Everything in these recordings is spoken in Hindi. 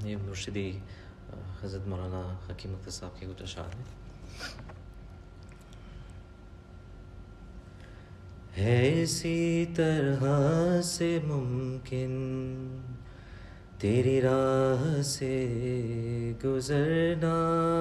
ये मुर्शिदी हज़रत मौलाना हकीम अख्तर साहब के कुछ अशार हैं। है इसी तरह से मुमकिन तेरी राह से गुज़रना,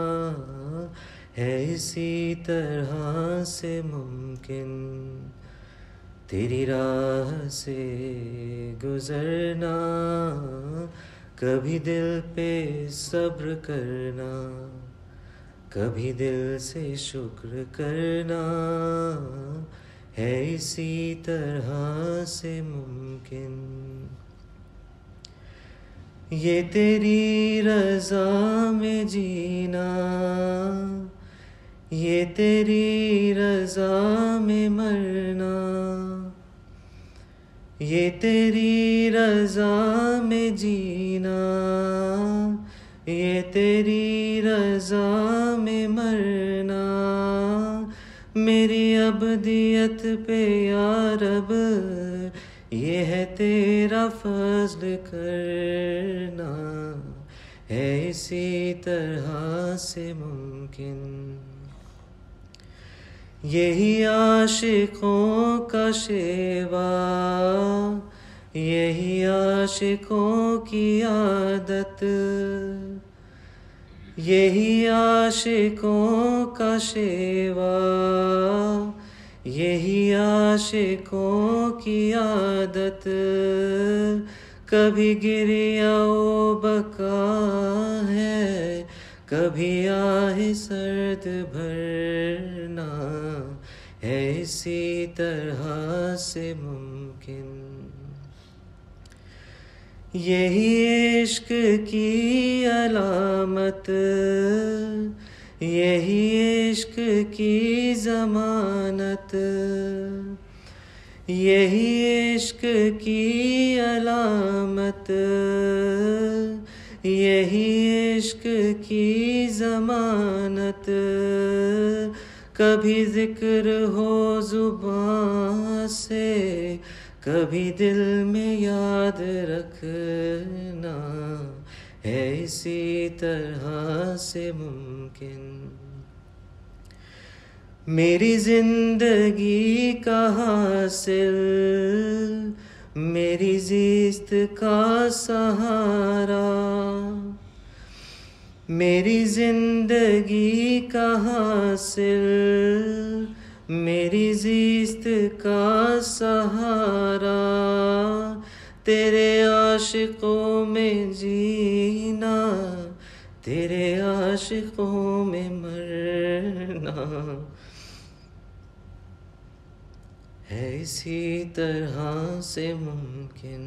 है इसी तरह से मुमकिन तेरी राह से गुज़रना। कभी दिल पे सब्र करना, कभी दिल से शुक्र करना, है इसी तरह से मुमकिन। ये तेरी रज़ा में जीना, ये तेरी रज़ा में मरना, ये तेरी रज़ा में जीना, ये तेरी रज़ा में मरना। मेरी अबदियत पे या रब ये है तेरा फज़्ल करना, है इसी तरह से मुमकिन। यही आशिकों का शेवा, यही आशिकों की आदत, यही आशिकों का शेवा, यही आशिकों की आदत। कभी गिरिया ओ बका है, कभी आहे सर्द भरना, है इसी तरह से मुमकिन। यही इश्क की अलामत, यही इश्क की ज़मानत, यही इश्क की अलामत, यही इश्क की ज़मानत। कभी ज़िक्र हो ज़ुबान से, कभी दिल में याद रखना, है इसी तरह से मुमकिन। मेरी ज़िंदगी का हासिल, मेरी ज़िस्त का सहारा, मेरी ज़िंदगी का हासिल, मेरी ज़िस्त का सहारा। तेरे आशिकों में जीना, तेरे आशिकों में मरना, है इसी तरह से मुमकिन।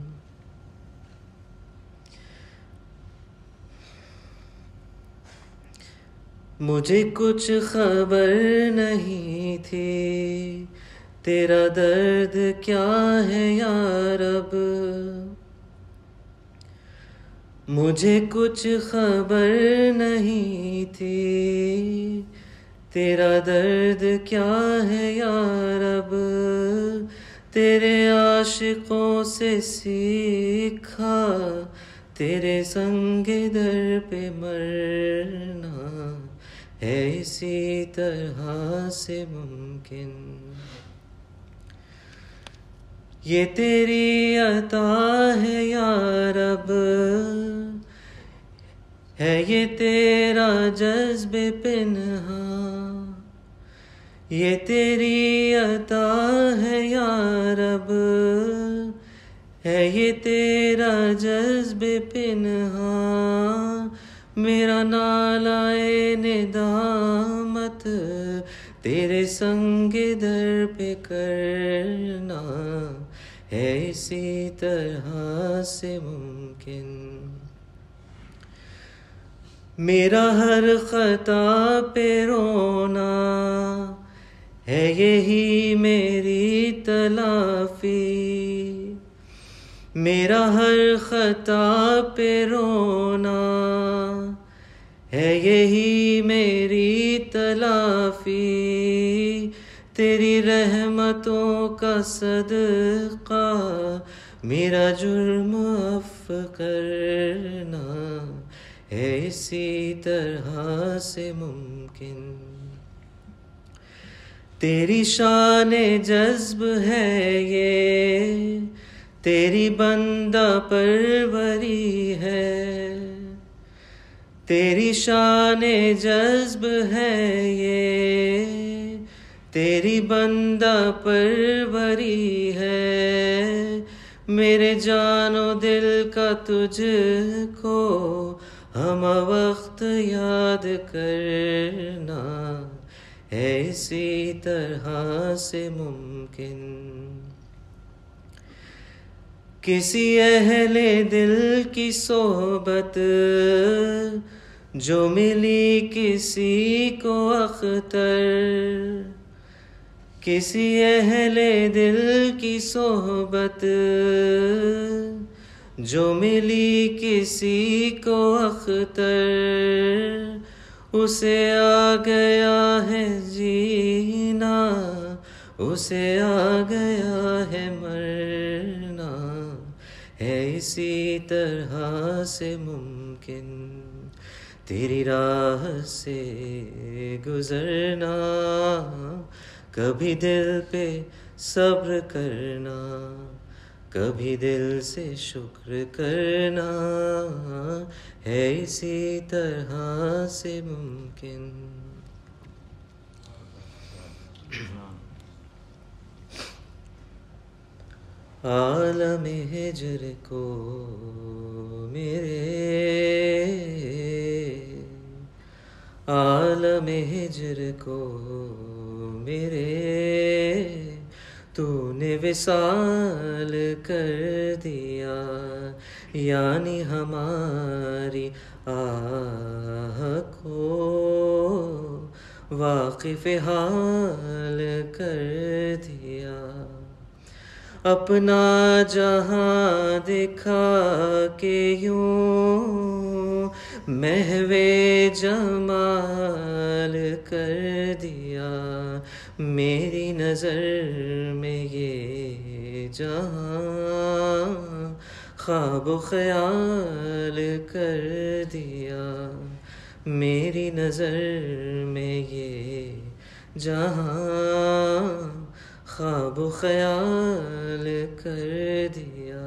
मुझे कुछ खबर नहीं थी तेरा दर्द क्या है या रब, मुझे कुछ खबर नहीं थी तेरा दर्द क्या है या रब। तेरे आशिकों से सीखा तेरे संगे दर पे मरना, है इसी तरह से मुमकिन। ये तेरी अता है या रब, है ये तेरा जज्बे पिन्हा, ये तेरी अता है या रब, है ये तेरा जज्बे पिन्हा। मेरा नालाए निदामत तेरे संगे दर पे करना, है इसी तरह से मुमकिन। मेरा हर खता पे रोना है यही मेरी तलाफी, मेरा हर खता पे रोना है यही मेरी तलाफी। तेरी रहमतों का सदका मेरा जुर्म अफ़ करना है इसी तरह से मुमकिन। तेरी शान जज्ब है ये, तेरी बंदा परवरी है। तेरी शान जज्ब है ये, तेरी बंदा परवरी है। मेरे जानो दिल का तुझको हम वक्त याद करना है इसी तरह से मुमकिन। किसी अहले दिल की सोहबत जो मिली किसी को अख्तर, किसी अहले दिल की सोहबत जो मिली किसी को अख्तर, उसे आ गया है जीना, उसे आ गया है मरना है इसी तरह से मुमकिन। तेरी राह से गुजरना, कभी दिल पे सब्र करना, कभी दिल से शुक्र करना है इसी तरह से मुमकिन। आलम हिज्र को मेरे, आलम हिज्र को मेरे तूने विसाल कर दिया, यानी हमारी आह को वाकिफ़ हाल कर दिया। अपना जहां दिखा के यूं महवे जमाल कर दिया। मेरी नज़र में ये जहां ख्वाब ख्याल कर दिया। मेरी नज़र में ये जहां ख्वाब ख्याल कर दिया।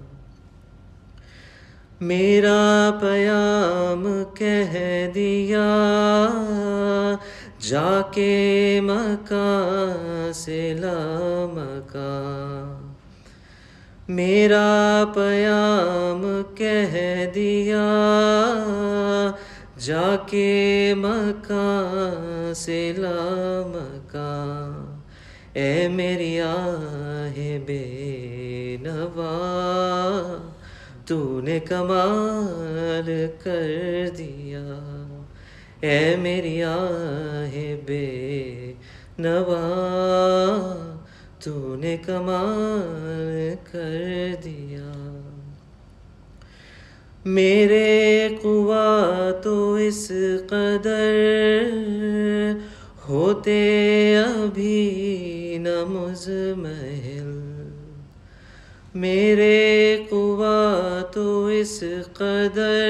मेरा पयाम कह दिया जाके मक्का से लामका। मेरा पयाम कह दिया जाके मक्का से लामका। ए मेरी आहे बेनवा तूने कमाल कर दिया। ए मेरी आहे बेनवा तूने कमाल कर दिया। मेरे कुवा तो इस कदर होते अभी न मुज़महिल। मेरे कुवा तो इस कदर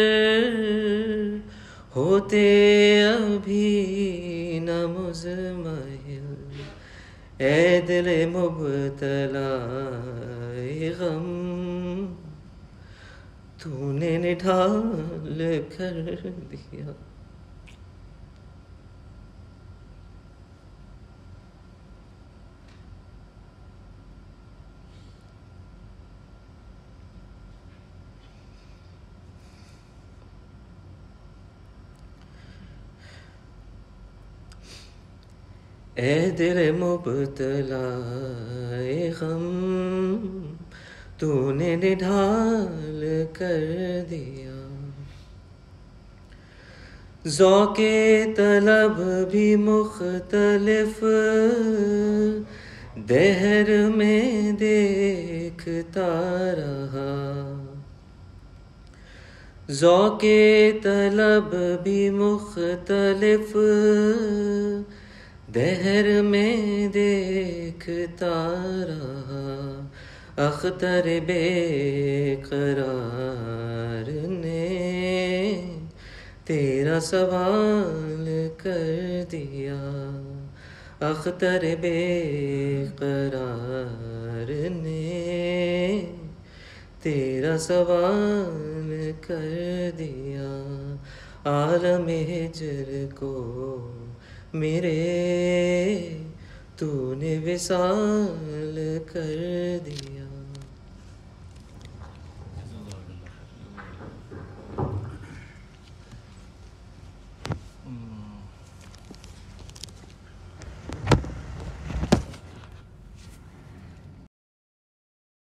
होते अभी न मुज़महिल। ए दिल मुब्तला गम तूने निढाल कर दिया। ए दिल मुब्तला गम तूने निढाल कर दिया। ज़ौक़े तलब भी मुख्तलिफ दहर में देखता रहा। ज़ौक़े तलब भी मुख्तलिफ दहर में देखता रहा। अख्तर बेकरार ने तेरा सवाल कर दिया। अख्तर बेकरार ने तेरा सवाल कर दिया। आलम हिजर को मेरे तूने विसाल कर दिया।